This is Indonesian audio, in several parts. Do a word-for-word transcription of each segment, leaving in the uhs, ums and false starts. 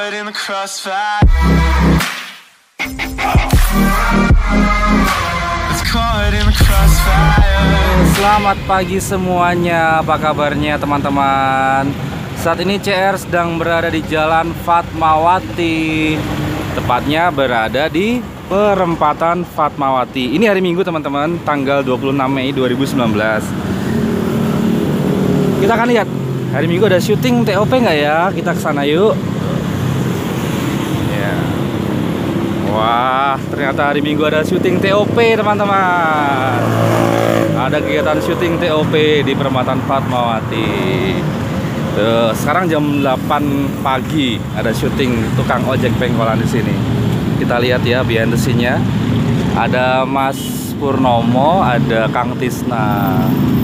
caught in the crossfire. It's caught in the crossfire. Selamat pagi semuanya, apa kabarnya teman-teman? Saat ini C R sedang berada di Jalan Fatmawati, tepatnya berada di perempatan Fatmawati. Ini hari Minggu teman-teman, tanggal dua puluh enam Mei dua ribu sembilan belas. Kita akan lihat hari Minggu ada syuting T O P nggak ya? Kita ke sana yuk. Ya. Wah, ternyata hari Minggu ada syuting T O P teman-teman. Ada kegiatan syuting T O P di perempatan Fatmawati. Tuh, sekarang jam delapan pagi ada syuting tukang ojek pengkolan di sini. Kita lihat ya behind the scene-nya. Ada Mas Purnomo, ada Kang Tisna.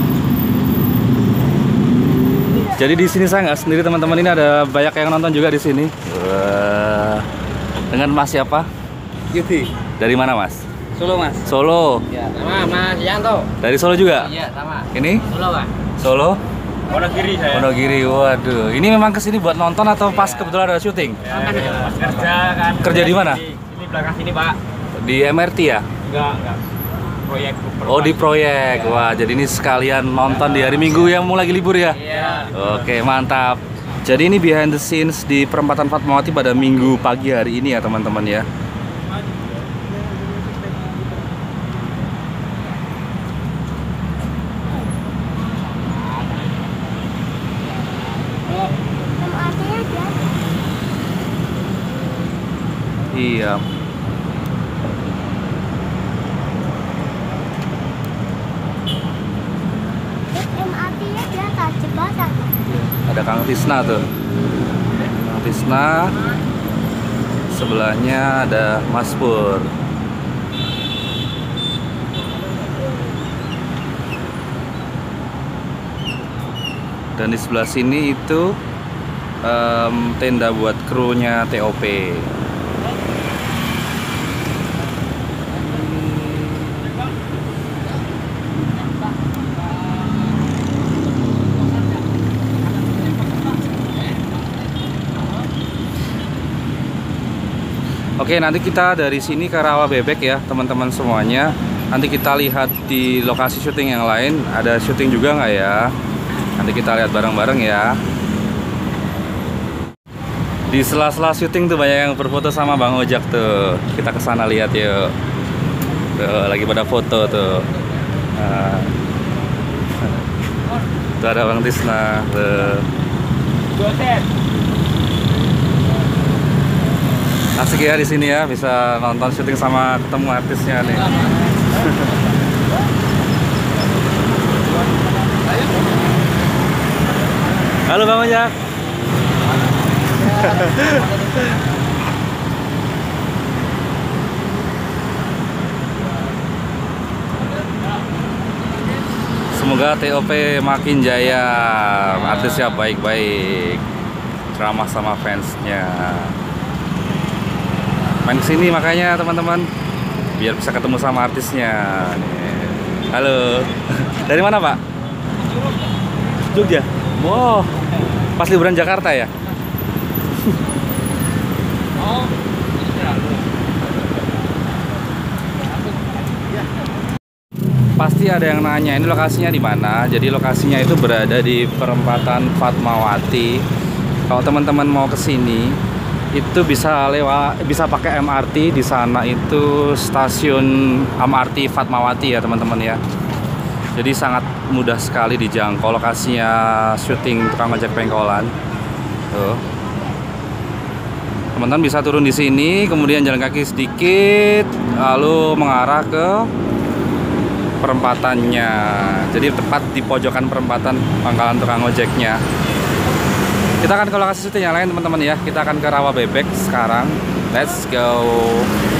Jadi di sini saya nggak sendiri teman-teman, ini ada banyak yang nonton juga di sini. Wah. Dengan Mas siapa? Yudi. Dari mana Mas? Solo Mas. Solo. Ya, sama Mas Yanto. Dari Solo juga? Iya, sama. Ini? Solo Pak. Solo? Wonogiri saya. Wonogiri, waduh. Ini memang kesini buat nonton atau pas ya, kebetulan ada syuting? Ya, ya, pas kerja kan. Kerja di mana? Di sini belakang sini Pak. Di M R T ya? Enggak, enggak. Proyek. Oh di proyek, wah jadi ini sekalian nonton di hari Minggu yang mau lagi libur ya? Iya. Oke mantap. Jadi ini behind the scenes di perempatan Fatmawati pada Minggu pagi hari ini ya teman-teman ya. Iya. Ada Kang Tisna tuh. Kang Tisna. Sebelahnya ada Mas Pur. Dan di sebelah sini itu um, tenda buat krunya T O P. Oke, nanti kita dari sini ke Rawa Bebek ya teman-teman semuanya. Nanti kita lihat di lokasi syuting yang lain, ada syuting juga nggak ya? Nanti kita lihat bareng-bareng ya. Di sela-sela syuting tuh banyak yang berfoto sama Bang Ojak tuh. Kita ke sana lihat yuk. Tuh, lagi pada foto tuh. Nah. Tuh ada Bang Tisna tuh. Asik ya di sini ya, bisa nonton syuting sama ketemu artisnya nih. Halo Bang Ojak. Semoga T O P makin jaya, artisnya baik-baik, ramah sama fansnya. Main kesini makanya teman-teman, biar bisa ketemu sama artisnya. Halo, dari mana Pak? Jogja. Wow, pas liburan Jakarta ya? Pasti ada yang nanya ini lokasinya di mana. Jadi lokasinya itu berada di perempatan Fatmawati. Kalau teman-teman mau kesini, itu bisa lewat, bisa pakai M R T. Di sana itu stasiun M R T Fatmawati ya teman-teman ya. Jadi sangat mudah sekali dijangkau lokasinya syuting tukang ojek pengkolan. Tuh. Teman-teman bisa turun di sini, kemudian jalan kaki sedikit, lalu mengarah ke perempatannya. Jadi tepat di pojokan perempatan pangkalan tukang ojeknya. Kita akan ke lokasi syuting yang lain teman-teman ya. Kita akan ke Rawa Bebek sekarang. Let's go.